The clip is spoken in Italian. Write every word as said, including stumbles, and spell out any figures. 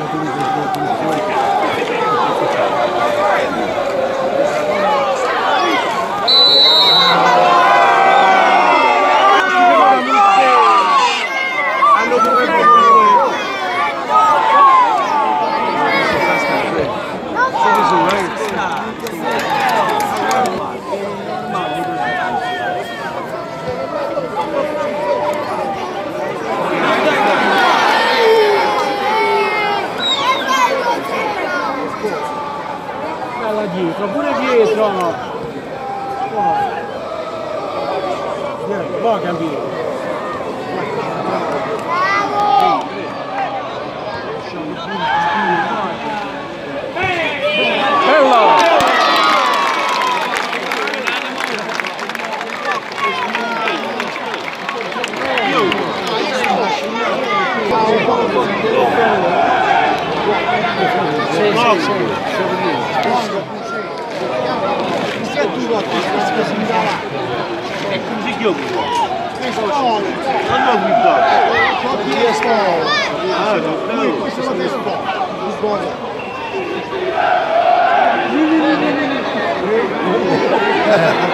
Dietro, pure dietro! Oh. Vieni, va a capire! Bella! Sì, sì, sì. E così che io non ho guidato. Ah, no, questo è lo